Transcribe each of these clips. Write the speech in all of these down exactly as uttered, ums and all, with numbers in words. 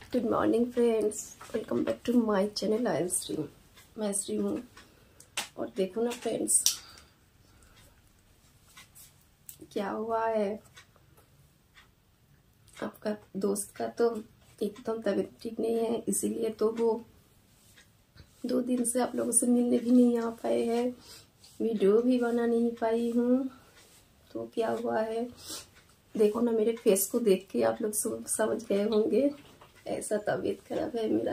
Good morning friends, welcome back to my channel. I am Shri, मैं श्री हूँ। और देखो ना फ्रेंड्स, क्या हुआ है, आपका दोस्त का तो एकदम तबीयत ठीक नहीं है, इसीलिए तो वो दो दिन से आप लोगों से मिलने भी नहीं आ पाए हैं, वीडियो भी बना नहीं पाई हूँ। तो क्या हुआ है देखो ना, मेरे फेस को देख के आप लोग समझ गए होंगे, ऐसा तबीयत खराब है मेरा।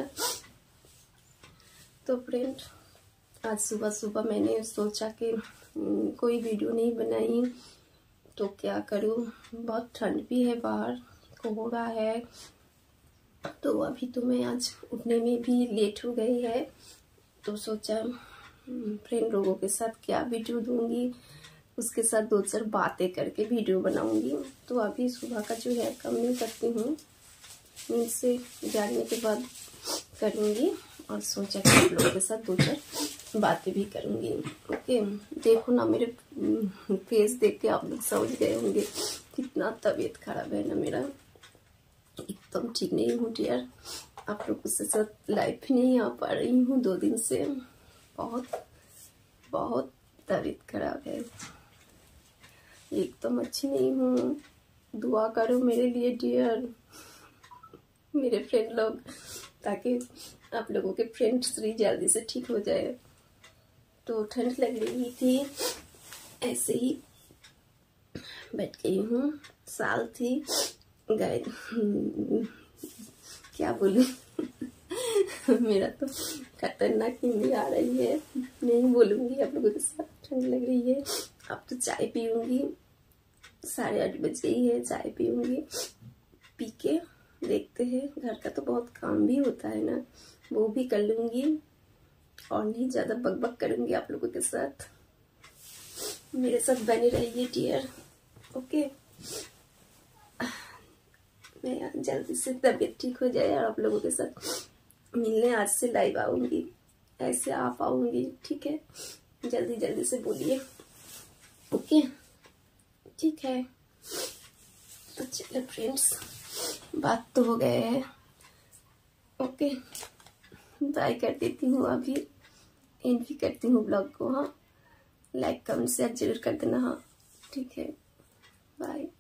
तो फ्रेंड, आज सुबह सुबह मैंने सोचा कि कोई वीडियो नहीं बनाई तो क्या करूँ, बहुत ठंड भी है, बाहर कोहरा है, तो अभी तो मैं आज उठने में भी लेट हो गई है। तो सोचा फ्रेंड लोगों के साथ क्या वीडियो दूंगी, उसके साथ दो चार बातें करके वीडियो बनाऊंगी। तो अभी सुबह का जो है कम नहीं करती हूँ, नींद से जागने के बाद करूँगी, और सोचा कि आप लोगों के साथ दो चार बातें भी करूँगी। ओके, देखो ना, मेरे फेस देख के आप लोग समझ गए होंगे कितना तबीयत खराब है ना मेरा, एकदम ठीक नहीं हूँ डियर। आप लोगों के साथ लाइव भी नहीं आ पा रही हूँ दो दिन से, बहुत बहुत तबीयत खराब है, एकदम अच्छी नहीं हूँ। दुआ करो मेरे लिए डियर, मेरे फ्रेंड लोग, ताकि आप लोगों के फ्रेंड श्री जल्दी से ठीक हो जाए। तो ठंड लग रही थी, ऐसे ही बैठ गई हूँ, साल थी गए क्या बोलूं मेरा तो खतरनाक हिंदी आ रही है, नहीं बोलूंगी आप लोगों के साथ। ठंड लग रही है, अब तो चाय पीऊंगी, साढ़े आठ बज गई है, चाय पीऊंगी, पी के देखते हैं, घर का तो बहुत काम भी होता है ना, वो भी कर लूंगी, और नहीं ज्यादा बकबक करूंगी आप लोगों के साथ। मेरे साथ बने रहिए डियर। ओके, मैं जल्दी से तबीयत ठीक हो जाए और आप लोगों के साथ मिलने आज से लाइव आऊंगी, ऐसे आप आऊंगी, ठीक है, जल्दी जल्दी से बोलिए। ओके, ठीक है। तो चलो फ्रेंड्स, बात तो हो गए है। ओके, बाय कर देती हूँ, अभी एंड भी करती हूँ ब्लॉग को। हाँ, लाइक कमेंट शेयर जरूर कर देना। हाँ, ठीक है, बाय।